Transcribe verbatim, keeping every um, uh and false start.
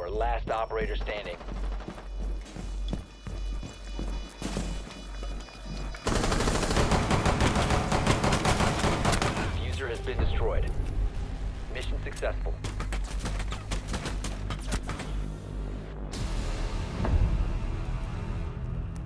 four, last operator standing. Diffuser has been destroyed. Mission successful.